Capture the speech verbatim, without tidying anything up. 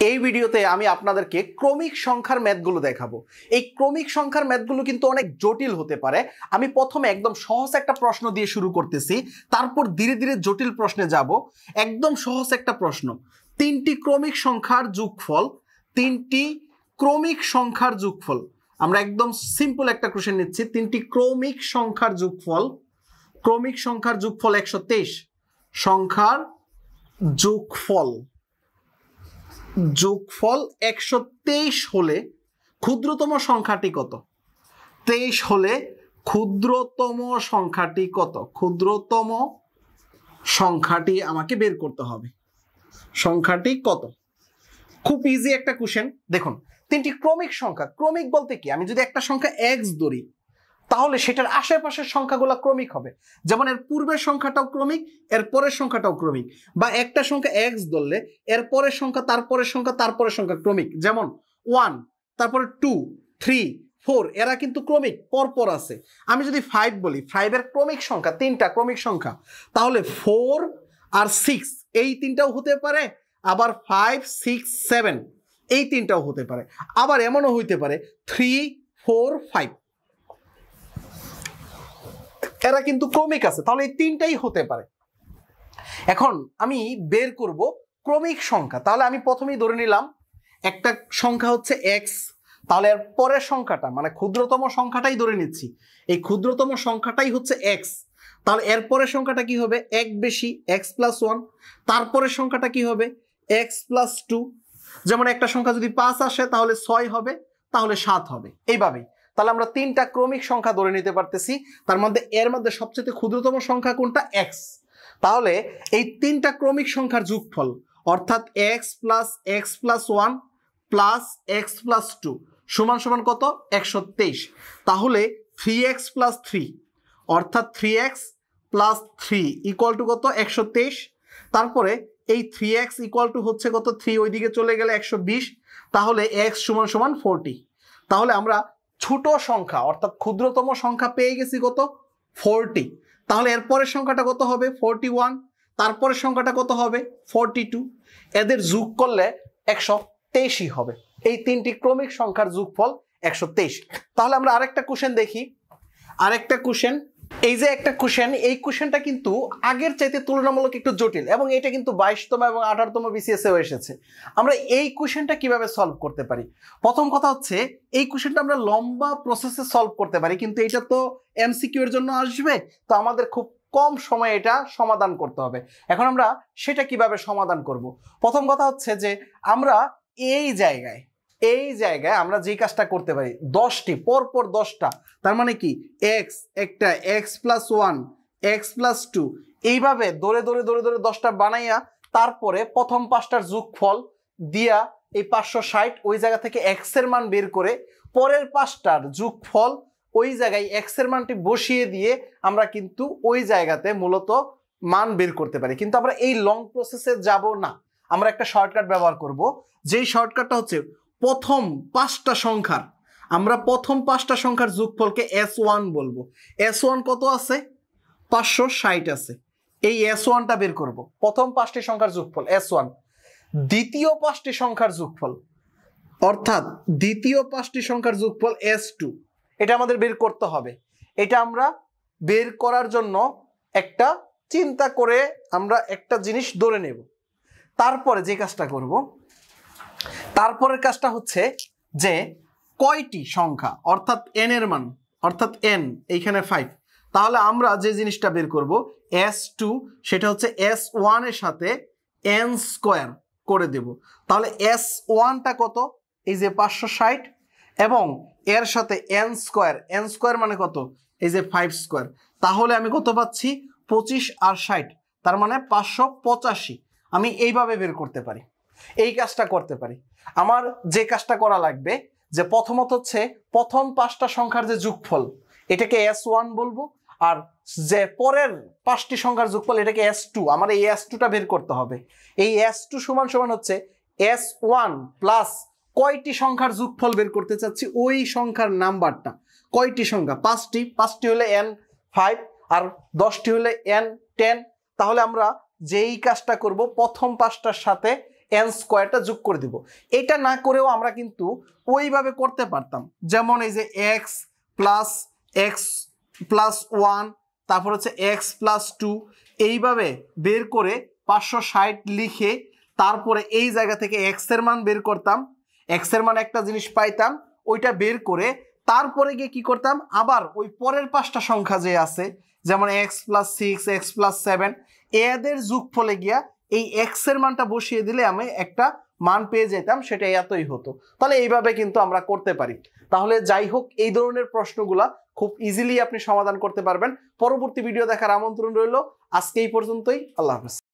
এই ভিডিওতে আমি আপনাদেরকে ক্রমিক সংখ্যার ম্যাথগুলো দেখাবো। এই ক্রমিক সংখ্যার ম্যাথগুলো কিন্তু অনেক জটিল হতে পারে। আমি প্রথমে একদম সহজ একটা প্রশ্ন দিয়ে শুরু করতেছি, তারপর ধীরে ধীরে জটিল প্রশ্নে যাব। একদম সহজ একটা প্রশ্ন, তিনটি ক্রমিক সংখ্যার যোগফল, তিনটি ক্রমিক সংখ্যার যোগফল। আমরা একদম সিম্পল একটা কোশ্চেন নিচ্ছি, তিনটি ক্রমিক সংখ্যার যোগফল, ক্রমিক সংখ্যার যোগফল একশো তেইশ, সংখ্যার যোগফল যোগফল একশো তেইশ হলে ক্ষুদ্রতম সংখ্যাটি কত? তেইশ হলে ক্ষুদ্রতম সংখ্যাটি কত? ক্ষুদ্রতম সংখ্যাটি আমাকে বের করতে হবে। সংখ্যাটি কত? খুব ইজি একটা কোশ্চেন। দেখুন, তিনটি ক্রমিক সংখ্যা, ক্রমিক বলতে কি, আমি যদি একটা সংখ্যা এক্স ধরি তাহলে সেটার আশেপাশের সংখ্যাগুলো ক্রমিক হবে। যেমন এর পূর্বের সংখ্যাটাও ক্রমিক, এর পরের সংখ্যাটাও ক্রমিক। বা একটা সংখ্যা এক্স ধরলে এর পরের সংখ্যা, তারপরের সংখ্যা, তারপরের সংখ্যা ক্রমিক। যেমন ওয়ান, তারপরে টু, থ্রি, ফোর, এরা কিন্তু ক্রমিক, পরপর আছে। আমি যদি ফাইভ বলি, ফাইভের ক্রমিক সংখ্যা তিনটা ক্রমিক সংখ্যা, তাহলে ফোর আর সিক্স এই তিনটাও হতে পারে, আবার ফাইভ, সিক্স, সেভেন এই তিনটাও হতে পারে, আবার এমনও হইতে পারে থ্রি, ফোর, ফাইভ, এরা কিন্তু ক্রমিক আছে। তাহলে এই তিনটাই হতে পারে। এখন আমি বের করব ক্রমিক সংখ্যা। তাহলে আমি প্রথমেই ধরে নিলাম একটা সংখ্যা হচ্ছে এক্স, তাহলে এর পরের সংখ্যাটা মানে ক্ষুদ্রতম সংখ্যাটাই ধরে নিচ্ছি, এই ক্ষুদ্রতম সংখ্যাটাই হচ্ছে এক্স। তাহলে এর পরের সংখ্যাটা কি হবে? এক বেশি, এক্স প্লাস ওয়ান। তারপরের সংখ্যাটা কি হবে? X plus two. যেমন একটা সংখ্যা যদি পাঁচ আসে তাহলে ছয় হবে, তাহলে সাত হবে, এইভাবেই। তাহলে আমরা তিনটা ক্রমিক সংখ্যা ধরে নিতে পারতেছি, তার মধ্যে এর মধ্যে সবচেয়ে ক্ষুদ্রতম সংখ্যা কোনটা? এক্স। তাহলে এই তিনটা ক্রমিক সংখ্যার যোগফল অর্থাৎ X plus X plus one plus X plus two সমান সমান কত? একশো তেইশ। তাহলে থ্রি এক্স প্লাস থ্রি অর্থাৎ three X plus three equal to কত? একশো তেইশ। তারপরে এই থ্রি এক্স ইকুয়াল টু হচ্ছে কত? থ্রি ওইদিকে চলে গেলে একশো বিশ, তাহলে এক্স সমান সমান ফোরটি। তাহলে আমরা ছোট সংখ্যা অর্থাৎ ক্ষুদ্রতম সংখ্যা পেয়ে গেছি কত? ফোরটি। তাহলে এরপরের সংখ্যাটা কত হবে? Forty one. তারপরের সংখ্যাটা কত হবে? Forty two. এদের যোগ করলে একশো তেইশই হবে। এই তিনটি ক্রমিক সংখ্যার যোগফল একশো তেইশ। তাহলে আমরা আরেকটা কোশ্চেন দেখি। আরেকটা কোশ্চেন, এই যে একটা কোশ্চেন, এই কোশ্চেনটা কিন্তু আগের চাইতে তুলনামূলক একটু জটিল, এবং এটা কিন্তু বাইশতম এবং আঠারোতম বিসিএস এও এসেছে। আমরা এই কোশ্চেনটা কিভাবে সলভ করতে পারি? প্রথম কথা হচ্ছে, এই কোশ্চেনটা আমরা লম্বা প্রসেসে সলভ করতে পারি, কিন্তু এটা তো এমসিকিউ এর জন্য আসবে, তো আমাদের খুব কম সময়ে এটা সমাধান করতে হবে। এখন আমরা সেটা কিভাবে সমাধান করব? প্রথম কথা হচ্ছে যে আমরা এই জায়গায় এই জায়গায় আমরা যে কাজটা করতে পারি, দশটি পরপর দশটা, তার মানে কি এক্স একটা, X plus one, X plus two, এইভাবে দৌড়ে দৌড়ে দৌড়ে দৌড়ে দশটা বানাইয়া তারপরে প্রথম পাঁচটার যোগফল দিয়া এই পাঁচশো ষাট ওই জায়গা থেকে এক্স এর মান বের করে পরের পাঁচটার যোগফল ওই জায়গায় এক্স এর মানটি বসিয়ে দিয়ে আমরা কিন্তু ওই জায়গাতে মূলত মান বের করতে পারি। কিন্তু আমরা এই লং প্রসেসে যাব না, আমরা একটা শর্টকাট ব্যবহার করব। যেই শর্টকাটটা হচ্ছে, প্রথম পাঁচটা সংখ্যার আমরা প্রথম পাঁচটা সংখ্যার যোগফলকে এস ওয়ান বলবো। এস ওয়ান কত আছে? পাঁচশো ষাট আছে। এই এস ওয়ানটা বের করব, প্রথম পাঁচটি সংখ্যার যোগফল এস ওয়ান। দ্বিতীয় পাঁচটি সংখ্যার যোগফল অর্থাৎ দ্বিতীয় পাঁচটি সংখ্যার যোগফল এস টু, এটা আমাদের বের করতে হবে। এটা আমরা বের করার জন্য একটা চিন্তা করে আমরা একটা জিনিস ধরে নেব। তারপরে যে কাজটা করব, তারপরের কাজটা হচ্ছে যে কয়টি সংখ্যা অর্থাৎ এন এর মান, অর্থাৎ এন এইখানে ফাইভ, তাহলে আমরা যে জিনিসটা বের করব এস টু, সেটা হচ্ছে এস ওয়ান এর সাথে এন স্কোয়ার করে দেব। তাহলে এস ওয়ানটা কত? এই যে পাঁচশো ষাট, এবং এর সাথে এন স্কোয়ার, এন স্কোয়ার মানে কত? এই যে ফাইভ স্কোয়ার। তাহলে আমি কত পাচ্ছি? পঁচিশ আর ষাট, তার মানে পাঁচশো পঁচাশি। আমি এইভাবে বের করতে পারি, এই কাজটা করতে পারি। আমার যে কাজটা করা লাগবে, যে প্রথমত হচ্ছে প্রথম পাঁচটা সংখ্যার যে যোগফল এটাকে এস ওয়ান বলবো, আর যে পরের পাঁচটি সংখ্যার যোগফল এটাকে এস টু। আমার এই এস টুটা বের করতে হবে। এই এস টু সমান সমান হচ্ছে এস ওয়ান প্লাস কয়টি সংখ্যার যোগফল বের করতে চাচ্ছি, ওই সংখ্যার নাম্বারটা। কয়টি সংখ্যা? পাঁচটি। পাঁচটি হলে এন ফাইভ, আর দশটি হলে এন টেন। তাহলে আমরা যেই কাজটা করব, প্রথম পাঁচটার সাথে এন স্কোয়ারটা যোগ করে দিব। এটা না করেও আমরা কিন্তু ওইভাবে করতে পারতাম, যেমন এই যে X plus X plus one, তারপর হচ্ছে এক্স প্লাস টু, এইভাবে বের করে পাঁচশো ষাট লিখে তারপরে এই জায়গা থেকে এক্স এর মান বের করতাম, এক্স এর মান একটা জিনিস পাইতাম, ওইটা বের করে তারপরে গিয়ে কি করতাম, আবার ওই পরের পাঁচটা সংখ্যা যে আছে যেমন X plus six, X plus seven, এদের যোগফলে গিয়া এই এক্স এর মানটা বসিয়ে দিলে আমি একটা মান পেয়ে যেতাম, সেটা এতই হতো। তাহলে এইভাবে কিন্তু আমরা করতে পারি। তাহলে যাই হোক, এই ধরনের প্রশ্নগুলা খুব ইজিলি আপনি সমাধান করতে পারবেন। পরবর্তী ভিডিও দেখার আমন্ত্রণ রইল। আজকে এই পর্যন্তই। আল্লাহ হাফেজ।